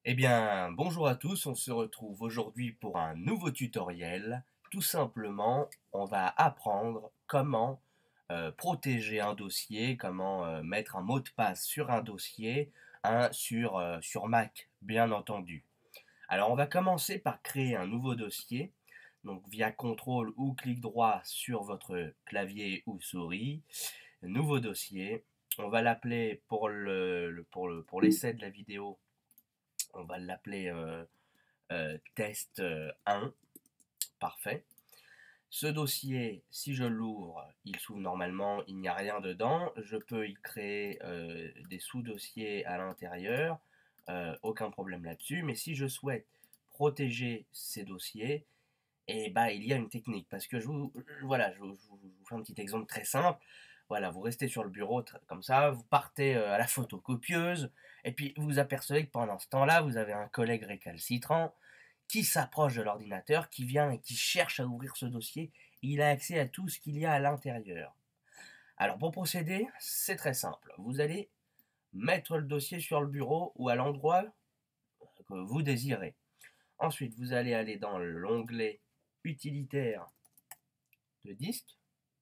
Eh bien, bonjour à tous, on se retrouve aujourd'hui pour un nouveau tutoriel. Tout simplement, on va apprendre comment protéger un dossier, comment mettre un mot de passe sur un dossier, sur Mac, bien entendu. Alors, on va commencer par créer un nouveau dossier, donc via CTRL ou clic droit sur votre clavier ou souris. Nouveau dossier. On va l'appeler pour l'essai de la vidéo, on va l'appeler test 1, parfait. Ce dossier, si je l'ouvre, il s'ouvre normalement, il n'y a rien dedans. Je peux y créer des sous-dossiers à l'intérieur, aucun problème là-dessus. Mais si je souhaite protéger ces dossiers, et bah, il y a une technique. Parce que voilà, je vous fais un petit exemple très simple. Voilà, vous restez sur le bureau comme ça, vous partez à la photocopieuse, et puis vous apercevez que pendant ce temps-là, vous avez un collègue récalcitrant qui s'approche de l'ordinateur, qui vient et qui cherche à ouvrir ce dossier. Il a accès à tout ce qu'il y a à l'intérieur. Alors pour procéder, c'est très simple. Vous allez mettre le dossier sur le bureau ou à l'endroit que vous désirez. Ensuite, vous allez aller dans l'onglet utilitaire de disque.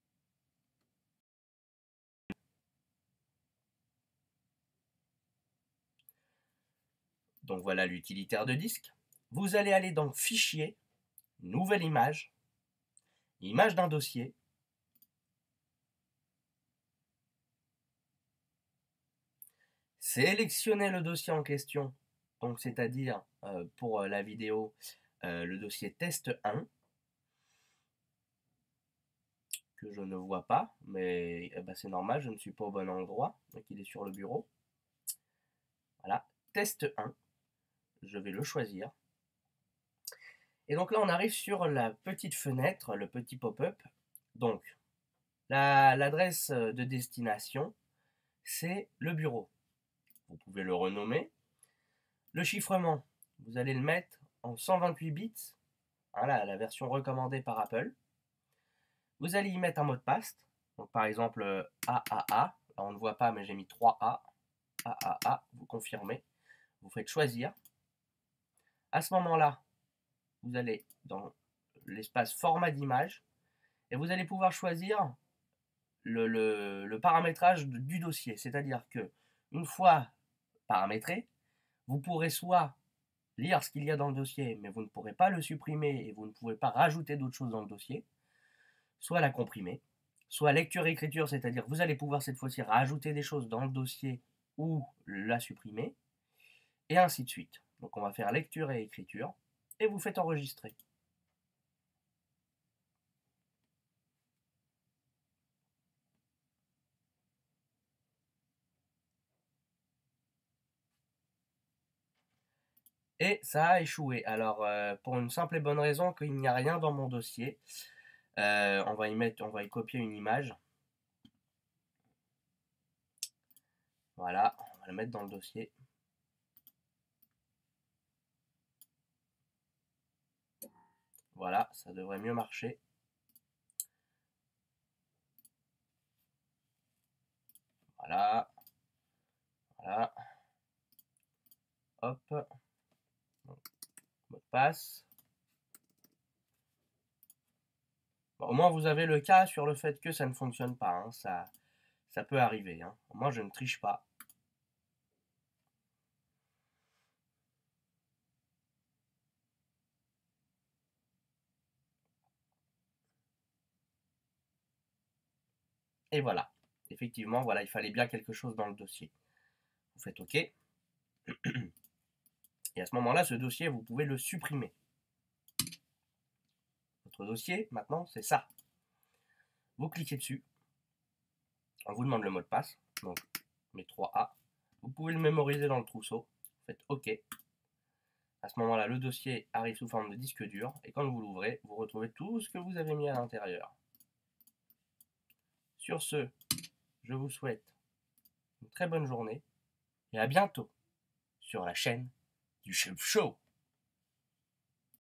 Donc voilà l'utilitaire de disque. Vous allez aller dans Fichier, Nouvelle image, Image d'un dossier. Sélectionnez le dossier en question, donc c'est-à-dire pour la vidéo, le dossier test 1, que je ne vois pas, mais ben, c'est normal, je ne suis pas au bon endroit, donc il est sur le bureau. Voilà, test 1, je vais le choisir. Et donc là, on arrive sur la petite fenêtre, le petit pop-up. Donc, l'adresse de destination, c'est le bureau. Vous pouvez le renommer. Le chiffrement, vous allez le mettre en 128 bits, voilà, la version recommandée par Apple. Vous allez y mettre un mot de passe, donc par exemple AAA, là on ne voit pas mais j'ai mis 3A, AAA, vous confirmez, vous faites choisir. À ce moment-là, vous allez dans l'espace format d'image et vous allez pouvoir choisir le paramétrage du dossier, c'est-à-dire que une fois paramétré, vous pourrez soit lire ce qu'il y a dans le dossier, mais vous ne pourrez pas le supprimer et vous ne pouvez pas rajouter d'autres choses dans le dossier, soit la comprimer, soit lecture-écriture, c'est-à-dire que vous allez pouvoir cette fois-ci rajouter des choses dans le dossier ou la supprimer, et ainsi de suite. Donc on va faire lecture et écriture, et vous faites enregistrer. Et ça a échoué. Alors pour une simple et bonne raison qu'il n'y a rien dans mon dossier, on va y copier une image. Voilà, on va la mettre dans le dossier. Voilà, ça devrait mieux marcher. Voilà, voilà. Hop, donc, mot de passe. Bon, au moins vous avez le cas sur le fait que ça ne fonctionne pas, hein. Ça peut arriver, hein. Moi je ne triche pas. Et voilà. Effectivement, voilà, il fallait bien quelque chose dans le dossier. Vous faites OK. Et à ce moment-là, ce dossier, vous pouvez le supprimer. Votre dossier, maintenant, c'est ça. Vous cliquez dessus. On vous demande le mot de passe. Donc, mes 3A. Vous pouvez le mémoriser dans le trousseau. Vous faites OK. À ce moment-là, le dossier arrive sous forme de disque dur. Et quand vous l'ouvrez, vous retrouvez tout ce que vous avez mis à l'intérieur. Sur ce, je vous souhaite une très bonne journée. Et à bientôt sur la chaîne du Chef Show.